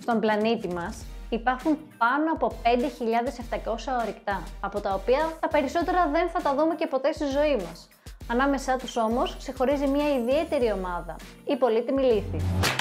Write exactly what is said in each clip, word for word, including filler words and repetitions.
Στον πλανήτη μας υπάρχουν πάνω από πέντε χιλιάδες επτακόσια ορυκτά, από τα οποία τα περισσότερα δεν θα τα δούμε και ποτέ στη ζωή μας. Ανάμεσά τους όμως ξεχωρίζει μια ιδιαίτερη ομάδα, η πολύτιμη λίθη.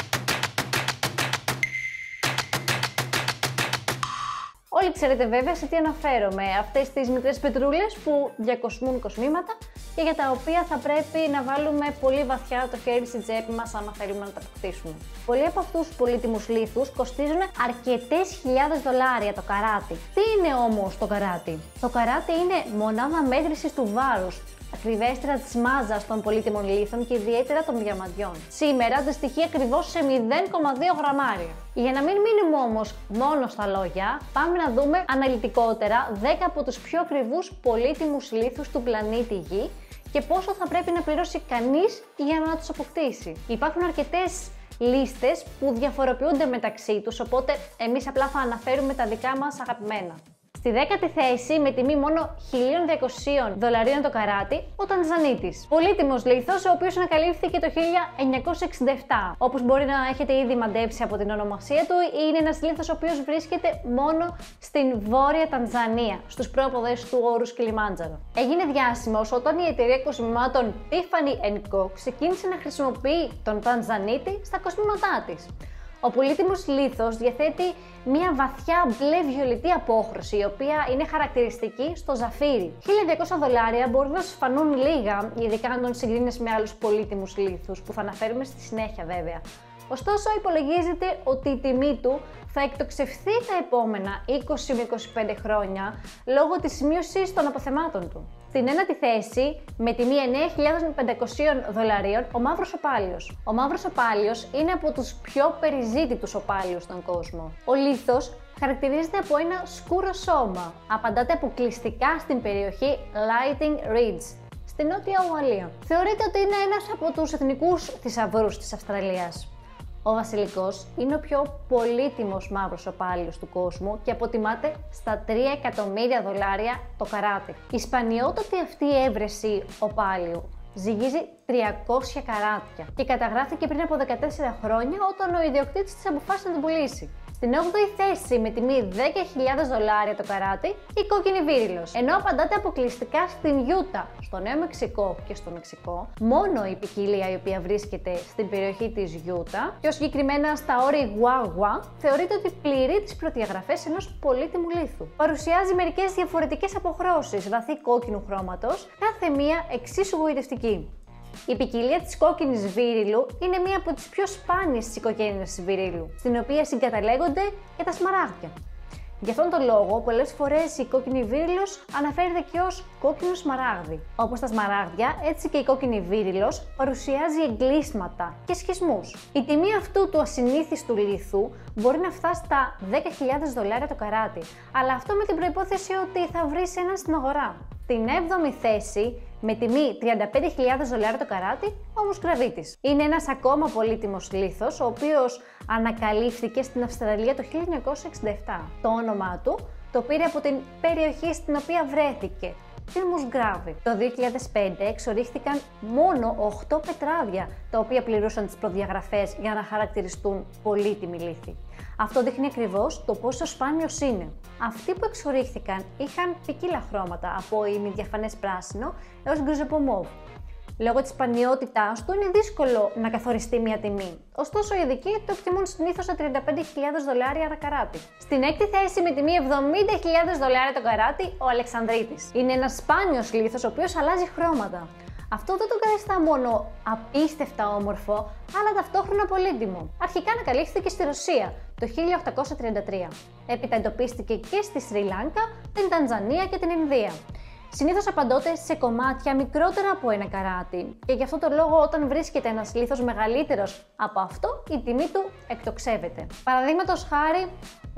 Όλοι ξέρετε βέβαια σε τι αναφέρομαι, αυτές τις μικρές πετρούλες που διακοσμούν κοσμήματα και για τα οποία θα πρέπει να βάλουμε πολύ βαθιά το χέρι στην τσέπη μας άμα θέλουμε να τα αποκτήσουμε. Πολλοί από αυτούς τους πολύτιμους λίθους κοστίζουν αρκετές χιλιάδες δολάρια το καράτι. Τι είναι όμως το καράτι? Το καράτι είναι μονάδα μέτρησης του βάρους, ακριβέστερα της μάζας των πολύτιμων λίθων και ιδιαίτερα των διαμαντιών. Σήμερα αντιστοιχεί ακριβώς σε μηδέν κόμμα δύο γραμμάρια. Για να μην μείνουμε όμως μόνο στα λόγια, πάμε να δούμε αναλυτικότερα δέκα από τους πιο ακριβούς πολύτιμους λίθους του πλανήτη Γη και πόσο θα πρέπει να πληρώσει κανείς για να τους αποκτήσει. Υπάρχουν αρκετές λίστες που διαφοροποιούνται μεταξύ τους, οπότε εμείς απλά θα αναφέρουμε τα δικά μας αγαπημένα. Στη δέκατη θέση, με τιμή μόνο χίλια διακόσια δολαρίων το καράτι, ο Τανζανίτης. Πολύτιμος λίθος, ο οποίος ανακαλύφθηκε το χίλια εννιακόσια εξήντα επτά. Όπως μπορεί να έχετε ήδη μαντέψει από την ονομασία του, είναι ένας λίθος ο οποίος βρίσκεται μόνο στην βόρεια Τανζανία, στους πρόποδες του όρους Κιλιμάντζαρο. Έγινε διάσημος όταν η εταιρεία κοσμημάτων Tiffany and Co ξεκίνησε να χρησιμοποιεί τον Τανζανίτη στα κοσμήματά της. Ο πολύτιμος λίθος διαθέτει μια βαθιά μπλε βιολετή απόχρωση, η οποία είναι χαρακτηριστική στο ζαφύρι. χίλια διακόσια δολάρια μπορεί να σου φανούν λίγα, ειδικά αν τον συγκρίνεις με άλλους πολύτιμους λίθους, που θα αναφέρουμε στη συνέχεια βέβαια. Ωστόσο, υπολογίζεται ότι η τιμή του θα εκτοξευθεί τα επόμενα είκοσι με είκοσι πέντε χρόνια λόγω της μείωσης των αποθεμάτων του. Στην ένατη θέση, με τιμή εννέα χιλιάδες πεντακόσια δολαρίων, ο μαύρος οπάλιος. Ο μαύρος οπάλιος είναι από τους πιο περιζήτητους οπάλιους στον κόσμο. Ο λίθος χαρακτηρίζεται από ένα σκούρο σώμα. Απαντάται αποκλειστικά στην περιοχή Lighting Ridge, στη Νότια Ουαλία. Θεωρείται ότι είναι ένας από τους εθνικούς θησαυρούς της Αυστραλίας. Ο βασιλικός είναι ο πιο πολύτιμος μαύρος οπάλιος του κόσμου και αποτιμάται στα τρία εκατομμύρια δολάρια το καράτι. Η σπανιότατη αυτή έβρεση οπάλιου ζυγίζει τριακόσια καράτια και καταγράφηκε πριν από δεκατέσσερα χρόνια όταν ο ιδιοκτήτης της αποφάσισε να την πουλήσει. Στην όγδοη θέση, με τιμή δέκα χιλιάδες δολάρια το καράτι, η κόκκινη βίρυλος. Ενώ απαντάται αποκλειστικά στην Γιούτα, στο Νέο Μεξικό και στο Μεξικό, μόνο η ποικιλία η οποία βρίσκεται στην περιοχή της Γιούτα, πιο συγκεκριμένα στα όρη Γουάγουα, θεωρείται ότι πληρεί τις προδιαγραφές ενός πολύτιμου λίθου. Παρουσιάζει μερικές διαφορετικές αποχρώσεις βαθύ κόκκινου χρώματος, κάθε μία εξίσου γοητευτική. Η ποικιλία της κόκκινης βίρυλου είναι μία από τις πιο σπάνιες της οικογένειας βίρυλου, στην οποία συγκαταλέγονται και τα σμαράγδια. Γι' αυτόν τον λόγο, πολλές φορές η κόκκινη βίρυλος αναφέρεται και ως κόκκινο σμαράγδι. Όπως τα σμαράγδια, έτσι και η κόκκινη βίρυλος παρουσιάζει εγκλείσματα και σχισμούς. Η τιμή αυτού του ασυνήθιστου λίθου μπορεί να φτάσει στα δέκα χιλιάδες δολάρια το καράτι, αλλά αυτό με την προϋπόθεση ότι θα βρεις ένα στην αγορά. Την έβδομη θέση, με τιμή τριάντα πέντε χιλιάδες δολάρια το καράτι, ο μουσκραβίτης. Είναι ένας ακόμα πολύτιμος λίθος, ο οποίος ανακαλύφθηκε στην Αυστραλία το χίλια εννιακόσια εξήντα επτά. Το όνομά του το πήρε από την περιοχή στην οποία βρέθηκε, την Μουσγκράβη. Το δύο χιλιάδες πέντε εξορίχθηκαν μόνο οκτώ πετράδια, τα οποία πληρούσαν τις προδιαγραφές για να χαρακτηριστούν πολύτιμη λίθη. Αυτό δείχνει ακριβώς το πόσο σπάνιος είναι. Αυτοί που εξορίχθηκαν είχαν ποικίλα χρώματα, από ημιδιαφανές πράσινο έως γκριζοπό μοβ. Λόγω της σπανιότητάς του είναι δύσκολο να καθοριστεί μια τιμή. Ωστόσο, οι ειδικοί το εκτιμούν συνήθως στα τριάντα πέντε χιλιάδες δολάρια ανά καράτι. Στην έκτη θέση, με τιμή εβδομήντα χιλιάδες δολάρια το καράτι, ο Αλεξανδρίτης. Είναι ένας σπάνιος λίθος ο οποίος αλλάζει χρώματα. Αυτό δεν τον καθιστά μόνο απίστευτα όμορφο, αλλά ταυτόχρονα πολύτιμο. Αρχικά ανακαλύφθηκε στη Ρωσία το χίλια οκτακόσια τριάντα τρία. Έπειτα εντοπίστηκε και στη Σρι Λάνκα, την Τανζανία και την Ινδία. Συνήθως απαντώνται σε κομμάτια μικρότερα από ένα καράτι και γι' αυτό το λόγο όταν βρίσκεται ένας λίθος μεγαλύτερος από αυτό, η τιμή του εκτοξεύεται. Παραδείγματος χάρη,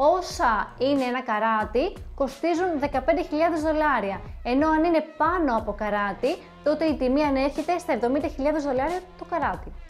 όσα είναι ένα καράτι κοστίζουν δεκαπέντε χιλιάδες δολάρια, ενώ αν είναι πάνω από καράτι, τότε η τιμή ανέρχεται στα εβδομήντα χιλιάδες δολάρια το καράτι.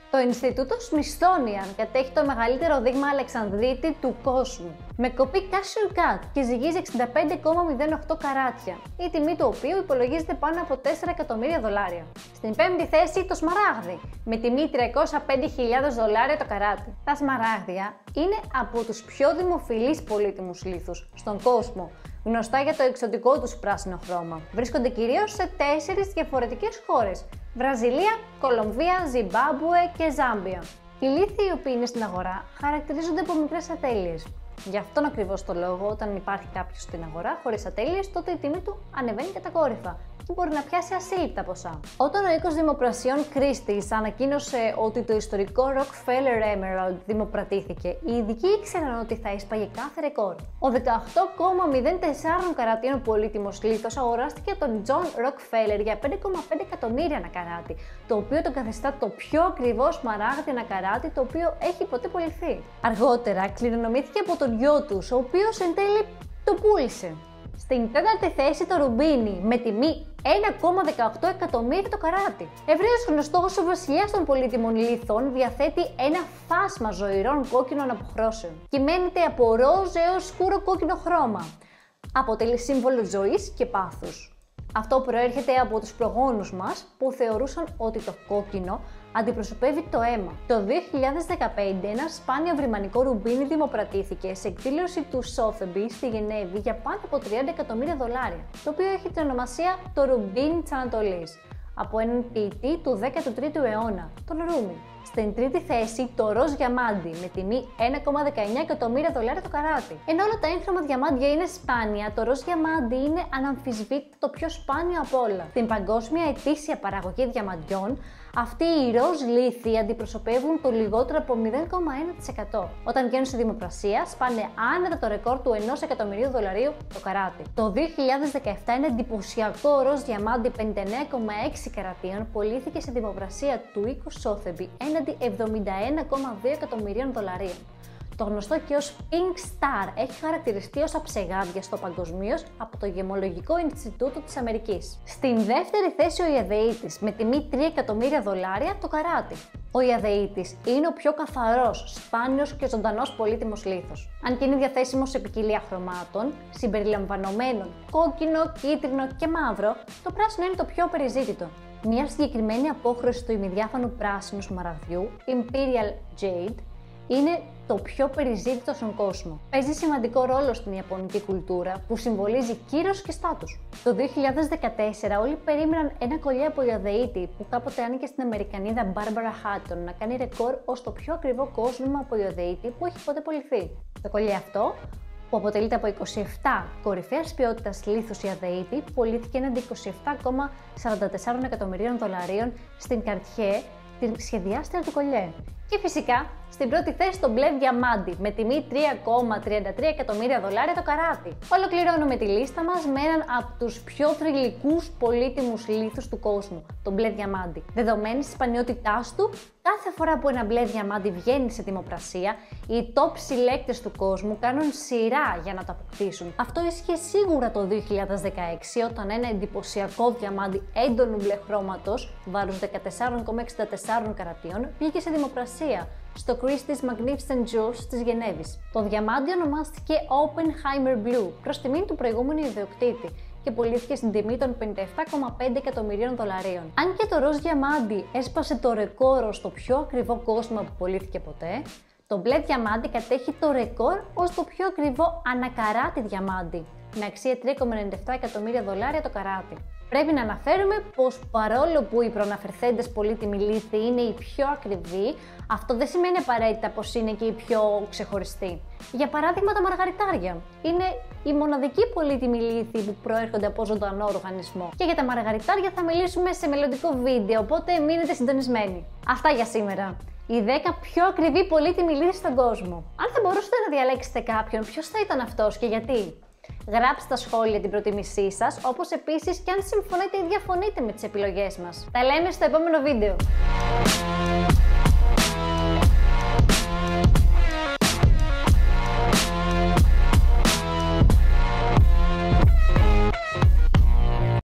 Το Ινστιτούτο Smithsonian κατέχει το μεγαλύτερο δείγμα Αλεξανδρίτη του κόσμου, με κοπή Casio Cut και ζυγίζει εξήντα πέντε κόμμα μηδέν οκτώ καράτια, η τιμή του οποίου υπολογίζεται πάνω από τέσσερα εκατομμύρια δολάρια. Στην πέμπτη θέση το σμαράγδι, με τιμή τριακόσια πέντε χιλιάδες δολάρια το καράτι. Τα σμαράγδια είναι από τους πιο δημοφιλείς πολύτιμους λίθους στον κόσμο, γνωστά για το εξωτικό τους πράσινο χρώμα. Βρίσκονται κυρίως σε τέσσερις διαφορετικές χώρες: Βραζιλία, Κολομβία, Ζιμπάμπουε και Ζάμπια. Οι λίθοι οι οποίοι είναι στην αγορά χαρακτηρίζονται από μικρές ατέλειες. Γι' αυτόν ακριβώς το λόγο, όταν υπάρχει κάποιος στην αγορά χωρίς ατέλειες, τότε η τιμή του ανεβαίνει κατακόρυφα και μπορεί να πιάσει ασύλληπτα ποσά. Όταν ο οίκος δημοπρασιών Christie's ανακοίνωσε ότι το ιστορικό Rockefeller Emerald δημοπρατήθηκε, οι ειδικοί ήξεραν ότι θα έσπαγε κάθε ρεκόρ. Ο δεκαοκτώ κόμμα μηδέν τέσσερα καρατίων πολύτιμος λίθος αγοράστηκε από τον John Rockefeller για πέντε κόμμα πέντε εκατομμύρια ένα καράτι, το οποίο τον καθιστά το πιο ακριβό σμαράγδι ένα καράτι το οποίο έχει ποτέ πωληθεί. Αργότερα κληρονομήθηκε από τον γιο τους, ο οποίος εν τέλει το πούλησε. Στην τέταρτη θέση το ρουμπίνι, με τιμή ένα κόμμα δεκαοκτώ εκατομμύρια το καράτι. Ευρέως γνωστός, ο βασιλιάς των πολύτιμων λίθων διαθέτει ένα φάσμα ζωηρών κόκκινων αποχρώσεων. Κυμαίνεται από ροζ έως σκούρο κόκκινο χρώμα. Αποτελεί σύμβολο ζωής και πάθους. Αυτό προέρχεται από τους προγόνους μας που θεωρούσαν ότι το κόκκινο αντιπροσωπεύει το αίμα. Το δύο χιλιάδες δεκαπέντε ένα σπάνιο βρυμανικό ρουμπίνι δημοπρατήθηκε σε εκδήλωση του Sotheby's στη Γενέβη για πάνω από τριάντα εκατομμύρια δολάρια, το οποίο έχει την ονομασία το ρουμπίνι της Ανατολής, από έναν ποιητή του δέκατου τρίτου αιώνα, τον Ρούμι. Στην τρίτη θέση το ροζ διαμάντι, με τιμή ένα κόμμα δεκαεννιά εκατομμύρια δολάρια το καράτι. Ενώ όλα τα έγχρωμα διαμάντια είναι σπάνια, το ροζ διαμάντι είναι αναμφισβήτητα το πιο σπάνιο από όλα. Στην παγκόσμια ετήσια παραγωγή διαμαντιών, αυτοί οι ροζ λίθοι αντιπροσωπεύουν το λιγότερο από μηδέν κόμμα ένα τοις εκατό. Όταν βγαίνουν στη δημοπρασία, σπάνε άνετα το ρεκόρ του ενός εκατομμυρίου δολαρίου το καράτι. Το δύο χιλιάδες δεκαεπτά ένα εντυπωσιακό ροζ διαμάντι πενήντα εννέα κόμμα έξι καρατίων πωλήθηκε στη δημοπρασία του οίκου Sotheby's έναντι εβδομήντα ένα κόμμα δύο εκατομμυρίων δολαρίων. Το γνωστό και ως Pink Star έχει χαρακτηριστεί ως αψεγάδια παγκοσμίως από το Γεμολογικό Ινστιτούτο της Αμερικής. Στην δεύτερη θέση ο Ιαδεΐτης, με τιμή τρία εκατομμύρια δολάρια το καράτι. Ο Ιαδεΐτης είναι ο πιο καθαρός, σπάνιος και ζωντανός πολύτιμος λίθος. Αν και είναι διαθέσιμος σε ποικιλία χρωμάτων, συμπεριλαμβανομένων κόκκινο, κίτρινο και μαύρο, το πράσινο είναι το πιο περιζήτητο. Μια συγκεκριμένη απόχρωση του ημιδιάφανου πράσινου σμαραγδιού, Imperial Jade, είναι το πιο περιζήτητο στον κόσμο. Παίζει σημαντικό ρόλο στην ιαπωνική κουλτούρα που συμβολίζει κύρος και στάτους. Το δύο χιλιάδες δεκατέσσερα όλοι περίμεναν ένα κολλιέ από Ιαδεΐτη που κάποτε άνοιγε στην Αμερικανίδα Barbara Hatton να κάνει ρεκόρ ως το πιο ακριβό κόσμημα από Ιαδεΐτη που έχει ποτέ πωληθεί. Το κολλιέ αυτό, που αποτελείται από είκοσι επτά κορυφαίας ποιότητας λίθους Ιαδεΐτη, πωλήθηκε έναντι είκοσι επτά κόμμα σαράντα τέσσερα εκατομμυρίων δολαρίων στην Cartier, την σχεδιάστρια του κολλιέ. Και φυσικά, στην πρώτη θέση το μπλε διαμάντι, με τιμή τρία κόμμα τριάντα τρία εκατομμύρια δολάρια το καράτι. Ολοκληρώνουμε τη λίστα μας με έναν από τους πιο θρυλικούς πολύτιμους λίθους του κόσμου, το μπλε διαμάντι. Δεδομένης της σπανιότητάς του, κάθε φορά που ένα μπλε διαμάντι βγαίνει σε δημοπρασία, οι top συλλέκτες του κόσμου κάνουν σειρά για να το αποκτήσουν. Αυτό ίσχυε σίγουρα το δύο χιλιάδες δεκαέξι, όταν ένα εντυπωσιακό διαμάντι έντονου μπλε χρώματος, βάρους δεκατέσσερα κόμμα εξήντα τέσσερα καρατίων, βγήκε σε δημοπρασία στο Christie's Magnificent Jewels της Γενέβης. Το διαμάντι ονομάστηκε Oppenheimer Blue προς τιμή του προηγούμενου ιδιοκτήτη και πωλήθηκε στην τιμή των πενήντα επτά κόμμα πέντε εκατομμυρίων δολαρίων. Αν και το ροζ διαμάντι έσπασε το ρεκόρ στο πιο ακριβό κόσμο που πωλήθηκε ποτέ, το μπλε διαμάντι κατέχει το ρεκόρ ως το πιο ακριβό ανακαράτι διαμάντι, με αξία τρία κόμμα ενενήντα επτά εκατομμύρια δολάρια το καράτι. Πρέπει να αναφέρουμε πως παρόλο που οι προαναφερθέντες πολύτιμοι λίθοι είναι οι πιο ακριβοί, αυτό δεν σημαίνει απαραίτητα πως είναι και οι πιο ξεχωριστοί. Για παράδειγμα, τα μαργαριτάρια είναι οι μοναδικοί πολύτιμοι λίθοι που προέρχονται από ζωντανό οργανισμό. Και για τα μαργαριτάρια θα μιλήσουμε σε μελλοντικό βίντεο, οπότε μείνετε συντονισμένοι. Αυτά για σήμερα. Οι δέκα πιο ακριβοί πολύτιμοι λίθοι στον κόσμο. Αν θα μπορούσατε να διαλέξετε κάποιον, ποιος θα ήταν αυτός και γιατί? Γράψτε στα σχόλια την προτίμησή σας, όπως επίσης και αν συμφωνείτε ή διαφωνείτε με τις επιλογές μας. Τα λέμε στο επόμενο βίντεο.